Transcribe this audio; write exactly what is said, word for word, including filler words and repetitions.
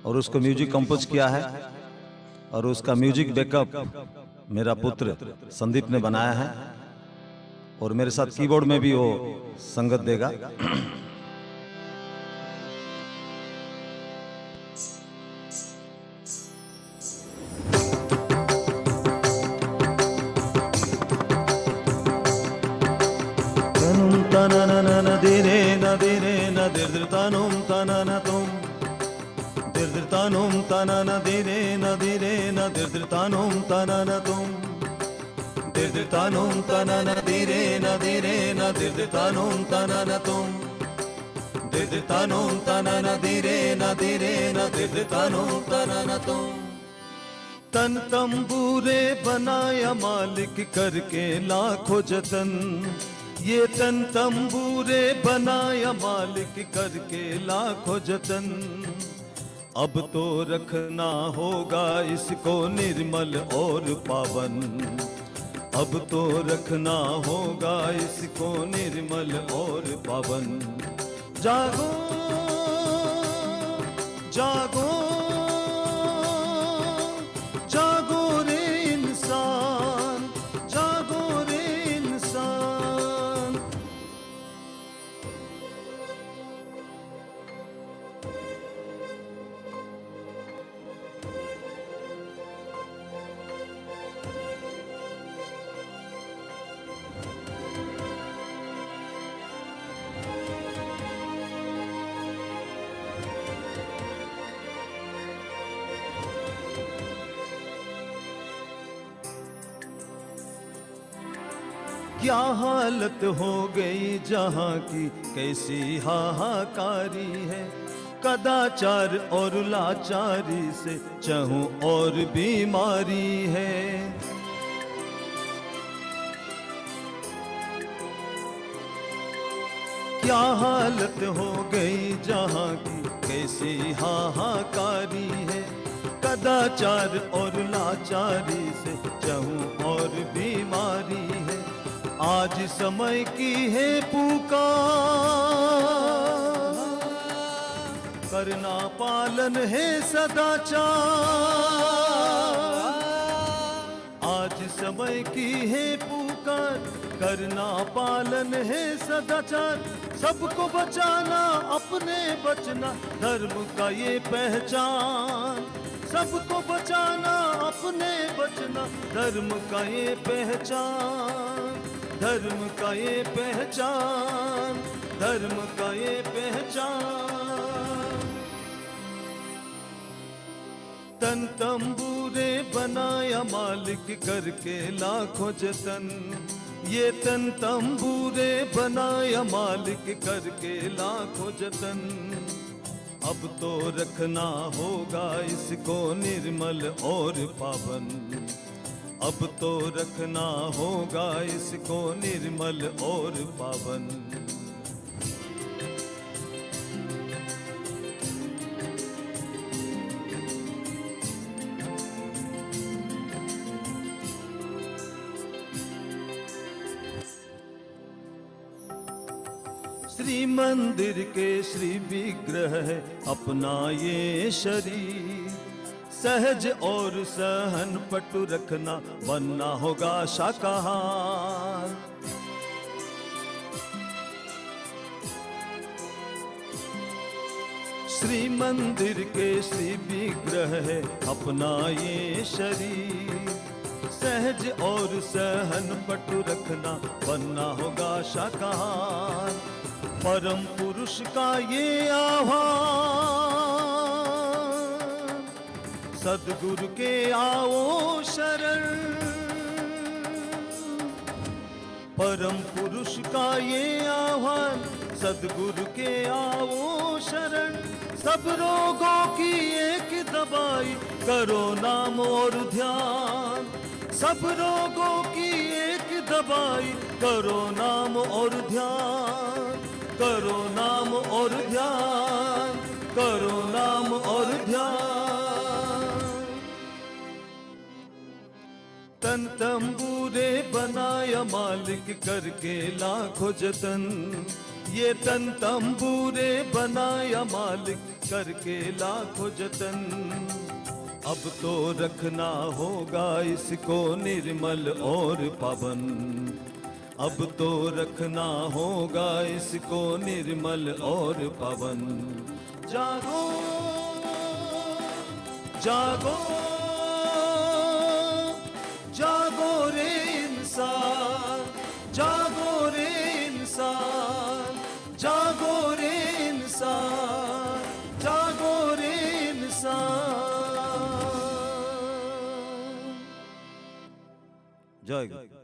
और उसको music compose किया है और उसका म्यूजिक बैकअप मेरा पुत्र संदीप ने बनाया है और मेरे साथ कीबोर्ड में भी वो संगत देगा। नदीरे नदीरे नदीर्तानुम तननतुम दीर्तानुम तननदीरे नदीरे नदीर्तानुम तननतुम दीर्तानुम तननदीरे नदीरे नदीर्तानुम तननतुम दीर्तानुम तननदीरे नदीरे नदीर्तानुम तननतुम। तन तंबूरे बनाया मालिक करके लाखों जतन, ये तन तंबूरे बनाया मालिक करके लाखों जतन। अब तो रखना होगा इसको निर्मल और पावन, अब तो रखना होगा इसको निर्मल और पावन। जागो जागो जागो रे इंसान, जागो रे इंसान। क्या हालत हो गई जहाँ की कैसी हाहाकारी है, कदाचार और लाचारी से चहूं और बीमारी है। क्या हालत हो गई जहाँ की कैसी हाहाकारी है, कदाचार और लाचारी से चहूं और बीमारी है। आज समय की है पुकार, करना पालन है सदाचार। आज समय की है पुकार, करना पालन है सदाचार। सबको बचाना अपने बचना धर्म का ये पहचान, सबको बचाना अपने बचना धर्म का ये पहचान, धर्म का ये पहचान, धर्म का ये पहचान। तन तंबूरे बनाया मालिक करके लाखों जतन, ये तन तंबूरे बनाया मालिक करके लाखों जतन। अब तो रखना होगा इसको निर्मल और पावन, अब तो रखना होगा इसको निर्मल और पावन। श्री मंदिर के श्री विग्रह है अपना ये शरीर, सहज और सहन पटु रखना बनना होगा शाकाहार। श्री मंदिर के श्री विग्रह है अपना ये शरीर, सहज और सहन पटु रखना बनना होगा शाकाहार। परम पुरुष का ये आह्वान, सद्गुरु के आओ शरण। परम पुरुष का ये आह्वान, सद्गुरु के आओ शरण। सब रोगों की एक दवाई करो नाम और ध्यान, सब रोगों की एक दवाई करो नाम और ध्यान, करो नाम और ध्यान, करो नाम और ध्यान। तन तंबूरे बनाया मालिक करके लाखों जतन, ये तन तंबूरे बनाया मालिक करके लाखों जतन। अब तो रखना होगा इसको निर्मल और पावन, अब तो रखना होगा इसको निर्मल और पावन। जागो जागो जागो रे इंसान, जागो रे इंसान, जागो रे इंसान, जागो रे इंसान। जय